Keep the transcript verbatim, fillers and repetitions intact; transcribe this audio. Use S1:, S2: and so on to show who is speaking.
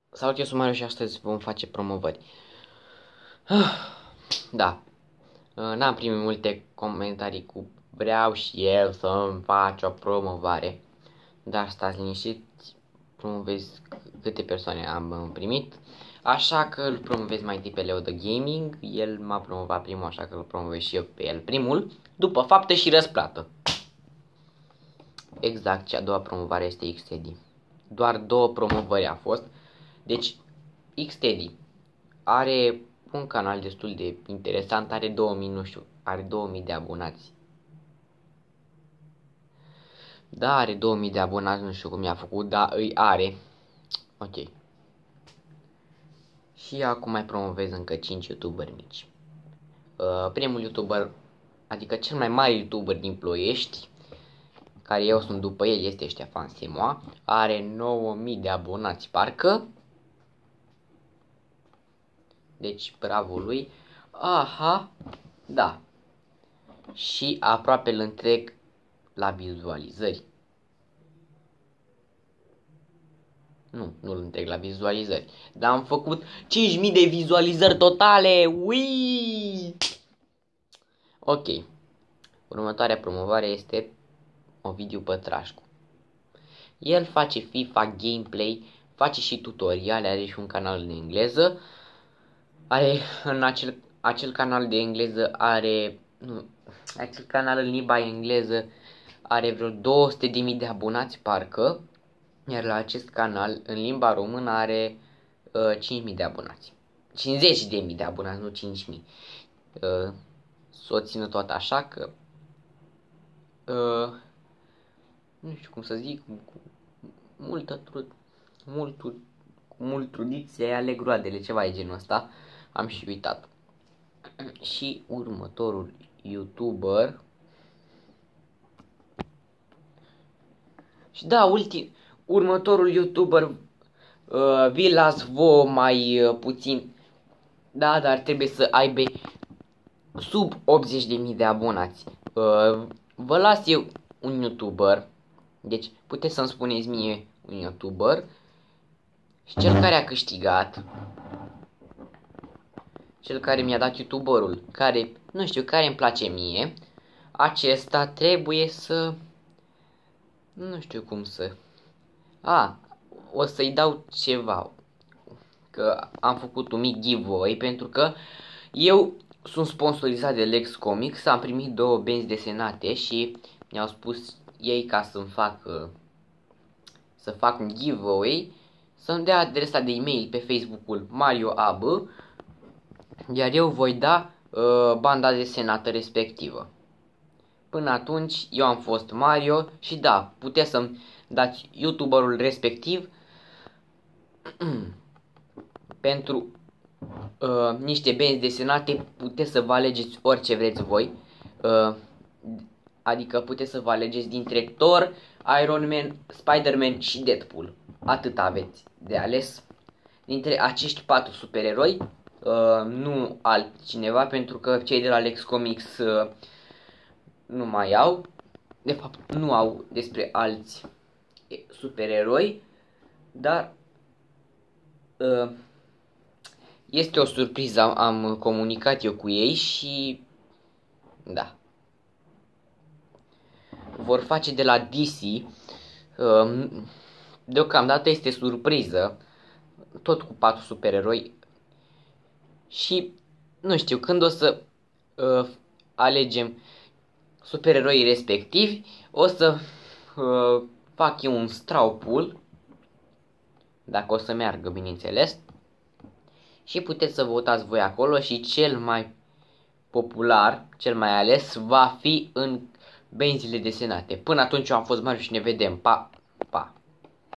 S1: Salut, eu sunt Mario și astăzi vom face promovări. Da, n-am primit multe comentarii cu vreau și eu să-mi faci o promovare. Dar stați liniștiți, promovez câte persoane am primit. Așa că îl promovez mai întâi pe Leo The Gaming. El m-a promovat primul, așa că îl promovez și eu pe el primul. După faptă și răsplată. Exact, cea a doua promovare este Xteddy. Doar două promovări a fost. Deci Xteddy are un canal destul de interesant, are două mii, nu știu, are două mii de abonați. Da, are două mii de abonați, nu știu cum i-a făcut, dar îi are. Ok. Și acum mai promovez încă cinci youtuberi mici. Uh, primul youtuber, adică cel mai mare youtuber din Ploiești, care eu sunt după el, este Ștefan Simoa. Are nouă mii de abonați, parcă. Deci, bravo lui. Aha, da. Și aproape îl întreg la vizualizări. Nu, nu îl întreg la vizualizări. Dar am făcut cinci mii de vizualizări totale. Ui! Ok. Următoarea promovare este Ovidiu Pătrașcu. El face FIFA gameplay, face și tutoriale, are și un canal în engleză. Are în acel, acel canal de engleză are nu, acel canal în limba engleză are vreo două sute de mii de abonați, parcă. Iar la acest canal în limba română are uh, cinci mii de abonați. cincizeci de mii de abonați, nu cinci mii. Uh, să o țină tot așa că uh, nu știu cum să zic, cu, cu multă trud, mult, cu mult trudit se aleg roadele, ceva de genul ăsta. Am și uitat. Și următorul youtuber. Și da, ultim, următorul youtuber uh, vi las vouă mai uh, puțin. Da, dar trebuie să aibă sub optzeci de mii de abonați. Uh, vă las eu un youtuber. Deci puteți să-mi spuneți mie un youtuber. Și cel care a câștigat, cel care mi-a dat youtuberul, care, nu știu, care îmi place mie, acesta trebuie să, nu știu cum să, a, o să-i dau ceva, că am făcut un mic giveaway, pentru că eu sunt sponsorizat de Lex Comics, am primit două benzi desenate și mi-au spus ei ca să-mi fac, să fac un giveaway, să-mi dea adresa de e-mail pe Facebook-ul Mario A B, iar eu voi da uh, banda desenată respectivă. Până atunci eu am fost Mario și da, puteți să-mi dați youtuberul respectiv pentru uh, niște benzi desenate, puteți să vă alegeți orice vreți voi. Uh, adică puteți să vă alegeți dintre Thor, Iron Man, Spider-Man și Deadpool. Atât aveți de ales dintre acești patru supereroi. Uh, nu altcineva, pentru că cei de la Lex Comics uh, nu mai au, de fapt nu au despre alți supereroi, dar uh, este o surpriză, am, am comunicat eu cu ei și da, vor face de la D C, uh, deocamdată este surpriză, tot cu patru supereroi. Și nu știu, când o să uh, alegem supereroii respectivi, o să uh, fac eu un straw poll, dacă o să meargă, bineînțeles. Și puteți să votați voi acolo și cel mai popular, cel mai ales, va fi în benzile desenate. Până atunci eu am fost Mario și ne vedem, pa!